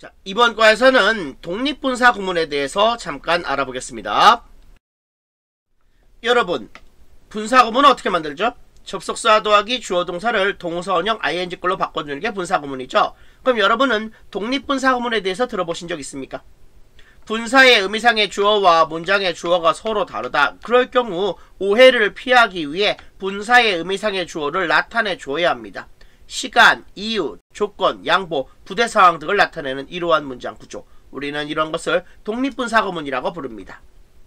자, 이번 과에서는 독립분사 구문에 대해서 잠깐 알아보겠습니다. 여러분, 분사 구문은 어떻게 만들죠? 접속사 더하기 주어 동사를 동사 원형 ing글로 바꿔주는 게 분사 구문이죠. 그럼 여러분은 독립분사 구문에 대해서 들어보신 적 있습니까? 분사의 의미상의 주어와 문장의 주어가 서로 다르다. 그럴 경우 오해를 피하기 위해 분사의 의미상의 주어를 나타내 줘야 합니다. 시간, 이유, 조건, 양보, 부대 상황 등을 나타내는 이러한 문장 구조. 우리는 이런 것을 독립분사 구문이라고 부릅니다.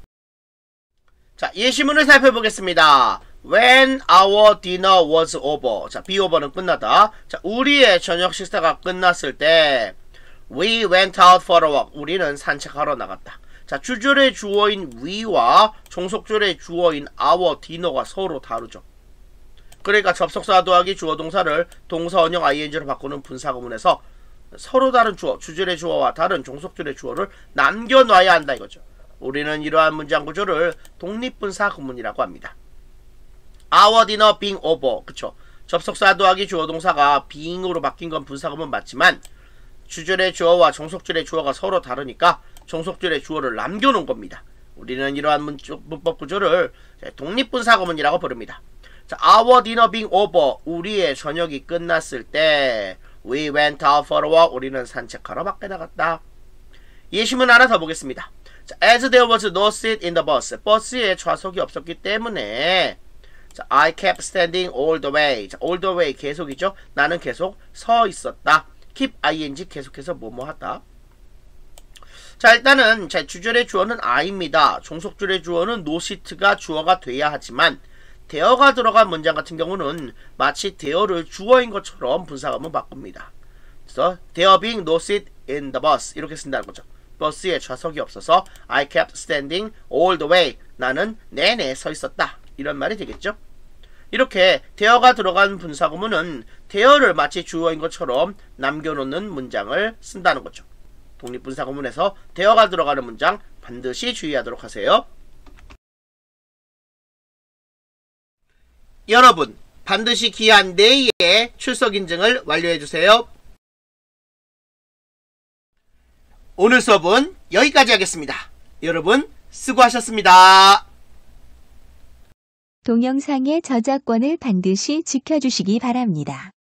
자, 예시문을 살펴보겠습니다. When our dinner was over. 자, be over는 끝나다. 자, 우리의 저녁 식사가 끝났을 때 We went out for a walk. 우리는 산책하러 나갔다. 자, 주절의 주어인 we와 종속절의 주어인 our dinner가 서로 다르죠. 그러니까 접속사 더하기 주어 동사를 동사 원형 ing로 바꾸는 분사 구문에서 서로 다른 주어, 주절의 주어와 다른 종속절의 주어를 남겨놔야 한다 이거죠. 우리는 이러한 문장 구조를 독립분사 구문이라고 합니다. Our dinner being over. 그쵸? 접속사 더하기 주어 동사가 being으로 바뀐 건 분사 구문 맞지만 주절의 주어와 종속절의 주어가 서로 다르니까 종속절의 주어를 남겨놓은 겁니다. 우리는 이러한 문법 구조를 독립분사 구문이라고 부릅니다. 자, our dinner being over. 우리의 저녁이 끝났을 때 We went out for a walk. 우리는 산책하러 밖에 나갔다. 예시문 하나 더 보겠습니다. 자, as there was no seat in the bus. 버스에 좌석이 없었기 때문에 자, I kept standing all the way. 자, all the way 계속이죠. 나는 계속 서 있었다. keep ing 계속해서 뭐뭐 하다. 자, 일단은 자, 주절의 주어는 I입니다. 종속절의 주어는 no seat가 주어가 돼야 하지만 대어가 들어간 문장 같은 경우는 마치 대어를 주어인 것처럼 분사구문 바꿉니다. 그래서 there being no seat in the bus 이렇게 쓴다는 거죠. 버스에 좌석이 없어서 I kept standing all the way. 나는 내내 서 있었다. 이런 말이 되겠죠. 이렇게 대어가 들어간 분사구문은 대어를 마치 주어인 것처럼 남겨놓는 문장을 쓴다는 거죠. 독립분사구문에서 대어가 들어가는 문장 반드시 주의하도록 하세요. 여러분, 반드시 기한 내에 출석 인증을 완료해주세요. 오늘 수업은 여기까지 하겠습니다. 여러분, 수고하셨습니다. 동영상의 저작권을 반드시 지켜주시기 바랍니다.